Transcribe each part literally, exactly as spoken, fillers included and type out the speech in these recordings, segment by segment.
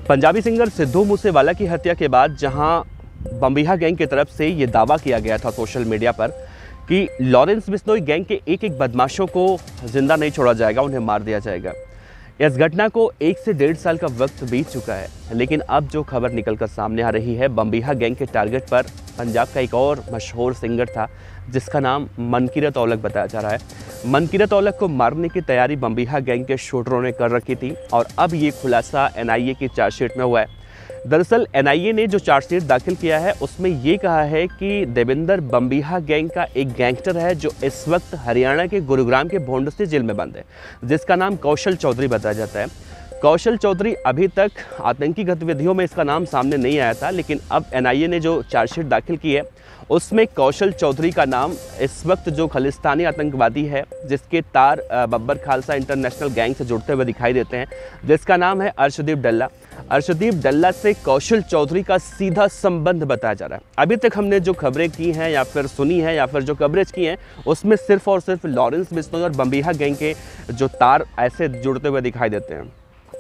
Punjabi singer Sidhu Moosewala की हत्या के बाद जहां बम्बिहा गैंग की तरफ से ये दावा किया गया था सोशल मीडिया पर कि लॉरेंस बिश्नोई गैंग के एक एक बदमाशों को जिंदा नहीं छोड़ा जाएगा, उन्हें मार दिया जाएगा। इस घटना को एक से डेढ़ साल का वक्त बीत चुका है, लेकिन अब जो खबर निकलकर सामने आ रही है, बम्बिहा गैंग के टारगेट पर पंजाब का एक और मशहूर सिंगर था जिसका नाम मनकीरत औलख बताया जा रहा है। मनकीरत औलख को मारने की तैयारी बम्बिहा गैंग के शूटरों ने कर रखी थी और अब ये खुलासा एन आई ए की चार्जशीट में हुआ है। दरअसल एन आई ए ने जो चार्जशीट दाखिल किया है उसमें ये कहा है कि देविंदर बम्बिहा गैंग का एक गैंगस्टर है जो इस वक्त हरियाणा के गुरुग्राम के भोंडसी जेल में बंद है, जिसका नाम कौशल चौधरी बताया जाता है। कौशल चौधरी अभी तक आतंकी गतिविधियों में इसका नाम सामने नहीं आया था, लेकिन अब एन आई ए ने जो चार्जशीट दाखिल की है उसमें कौशल चौधरी का नाम इस वक्त जो खालिस्तानी आतंकवादी है जिसके तार बब्बर खालसा इंटरनेशनल गैंग से जुड़ते हुए दिखाई देते हैं, जिसका नाम है अर्शदीप डल्ला। अर्शदीप डल्ला से कौशल चौधरी का सीधा संबंध बताया जा रहा है। अभी तक हमने जो खबरें की हैं या फिर सुनी है या फिर जो कवरेज की हैं उसमें सिर्फ और सिर्फ लॉरेंस बिश्नोई और बम्बिहा गैंग के जो तार ऐसे जुड़ते हुए दिखाई देते हैं।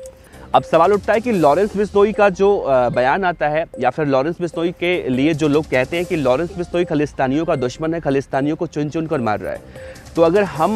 अब सवाल उठता है कि लॉरेंस बिश्नोई का जो बयान आता है या फिर लॉरेंस बिश्नोई के लिए जो लोग कहते हैं कि लॉरेंस बिश्नोई खालिस्तानियों का दुश्मन है, खालिस्तानियों को चुन चुन कर मार रहा है, तो अगर हम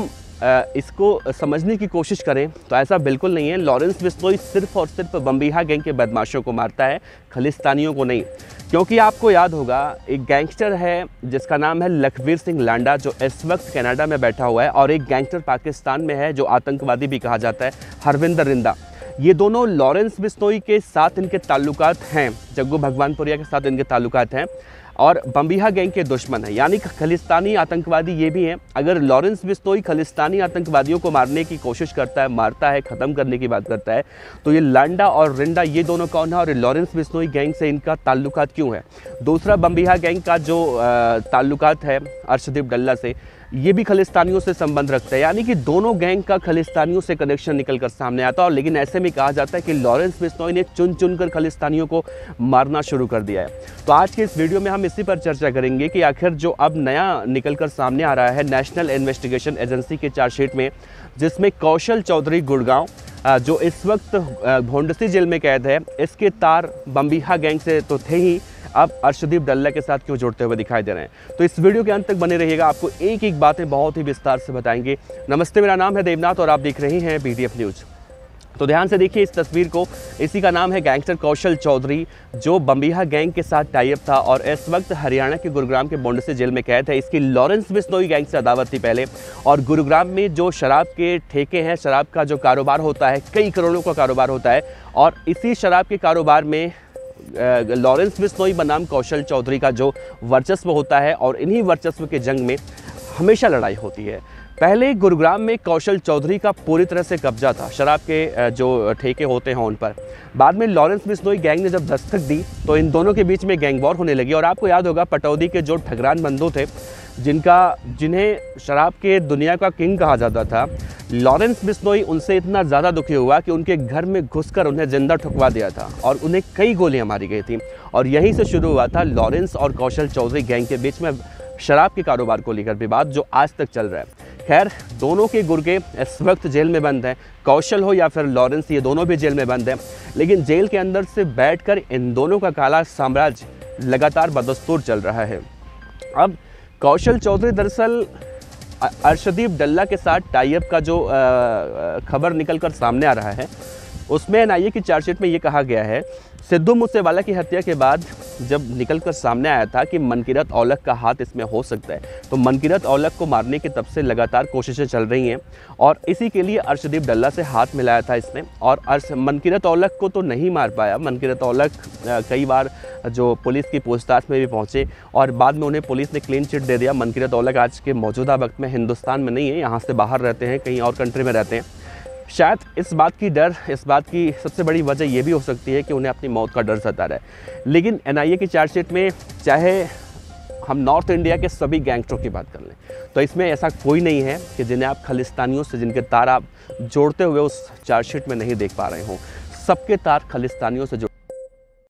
इसको समझने की कोशिश करें तो ऐसा बिल्कुल नहीं है। लॉरेंस बिश्नोई सिर्फ और सिर्फ बम्बिहा गैंग के बदमाशों को मारता है, खालिस्तानियों को नहीं। क्योंकि आपको याद होगा एक गैंगस्टर है जिसका नाम है लखवीर सिंह लांडा जो इस वक्त कनाडा में बैठा हुआ है, और एक गैंगस्टर पाकिस्तान में है जो आतंकवादी भी कहा जाता है, हरविंदर रिंदा। ये दोनों लॉरेंस बिश्नोई के साथ इनके ताल्लुकात हैं, जग्गू भगवानपुरिया के साथ इनके ताल्लुकात हैं और बम्बिहा गैंग के दुश्मन हैं, यानी खालिस्तानी आतंकवादी ये भी हैं। अगर लॉरेंस बिश्नोई खालिस्तानी आतंकवादियों को मारने की कोशिश करता है, मारता है, ख़त्म करने की बात करता है, तो ये लांडा और रिंडा ये दोनों कौन है और लॉरेंस बिश्नोई गैंग से इनका ताल्लुकात क्यों है? दूसरा, बम्बिहा गैंग का जो ताल्लुकात है अर्शदीप डल्ला से, ये भी खालिस्तानियों से संबंध रखता है, यानी कि दोनों गैंग का खालिस्तानियों से कनेक्शन निकल कर सामने आता है। और लेकिन ऐसे में कहा जाता है कि लॉरेंस बिश्नोई ने चुन चुन कर खालिस्तानियों को मारना शुरू कर दिया है। तो आज के इस वीडियो में हम इसी पर चर्चा करेंगे कि आखिर जो अब नया निकल कर सामने आ रहा है नेशनल इन्वेस्टिगेशन एजेंसी के चार्जशीट में, जिसमें कौशल चौधरी गुड़गांव जो इस वक्त भोंडसी जेल में कैद है, इसके तार बम्बिहा गैंग से तो थे ही, अब अर्शदीप डल्ला के साथ क्यों जुड़ते हुए दिखाई दे रहे हैं। तो इस वीडियो के अंत तक बने रहिएगा, आपको एक एक बातें बहुत ही विस्तार से बताएंगे। नमस्ते, मेरा नाम है देवनाथ और आप देख रहे हैं बी डी एफ न्यूज़। तो ध्यान से देखिए इस तस्वीर को, इसी का नाम है गैंगस्टर कौशल चौधरी जो बम्बिहा गैंग के साथ टाइप था और इस वक्त हरियाणा के गुरुग्राम के भोंडसी जेल में कैद है। इसकी लॉरेंस बिश्नोई गैंग से अदावत थी पहले, और गुरुग्राम में जो शराब के ठेके हैं, शराब का जो कारोबार होता है, कई करोड़ों का कारोबार होता है, और इसी शराब के कारोबार में लॉरेंस बिश्नोई बनाम कौशल चौधरी का जो वर्चस्व होता है, और इन्हीं वर्चस्व के जंग में हमेशा लड़ाई होती है। पहले गुरुग्राम में कौशल चौधरी का पूरी तरह से कब्जा था, शराब के जो ठेके होते हैं उन पर। बाद में लॉरेंस बिश्नोई गैंग ने जब दस्तक दी तो इन दोनों के बीच में गैंग वॉर होने लगी। और आपको याद होगा पटौदी के जो ठगरान बंधु थे, जिनका जिन्हें शराब के दुनिया का किंग कहा जाता था, लॉरेंस बिश्नोई उनसे इतना ज़्यादा दुखी हुआ कि उनके घर में घुसकर उन्हें जिंदा ठुकवा दिया था और उन्हें कई गोलियां मारी गई थी। और यहीं से शुरू हुआ था लॉरेंस और कौशल चौधरी गैंग के बीच में शराब के कारोबार को लेकर विवाद, जो आज तक चल रहा है। खैर, दोनों के गुर्गे इस वक्त जेल में बंद हैं, कौशल हो या फिर लॉरेंस, ये दोनों भी जेल में बंद हैं। लेकिन जेल के अंदर से बैठकर इन दोनों का काला साम्राज्य लगातार बदस्तूर चल रहा है। अब कौशल चौधरी दरअसल अर्शदीप डल्ला के साथ टाइप का जो खबर निकल कर सामने आ रहा है, उसमें एन आई ए की चार्जशीट में ये कहा गया है, सिद्धू मूसेवाला की हत्या के बाद जब निकल कर सामने आया था कि मनकीरत औलख का हाथ इसमें हो सकता है, तो मनकीरत औलख को मारने की तब से लगातार कोशिशें चल रही हैं और इसी के लिए अर्शदीप डल्ला से हाथ मिलाया था इसने। और अर्श मनकीरत औलख को तो नहीं मार पाया। मनकीरत औलख कई बार जो पुलिस की पूछताछ में भी पहुँचे और बाद में उन्हें पुलिस ने क्लीन चिट दे दिया। मनकीरत औलख आज के मौजूदा वक्त में हिंदुस्तान में नहीं है, यहाँ से बाहर रहते हैं, कहीं और कंट्री में रहते हैं। शायद इस बात की डर इस बात की सबसे बड़ी वजह यह भी हो सकती है कि उन्हें अपनी मौत का डर सता रहा है। लेकिन एन आई ए की चार्जशीट में चाहे हम नॉर्थ इंडिया के सभी गैंगस्टरों की बात कर लें, तो इसमें ऐसा कोई नहीं है कि जिन्हें आप खालिस्तानियों से जिनके तार आप जोड़ते हुए उस चार्जशीट में नहीं देख पा रहे हों। सबके तार खालिस्तानियों से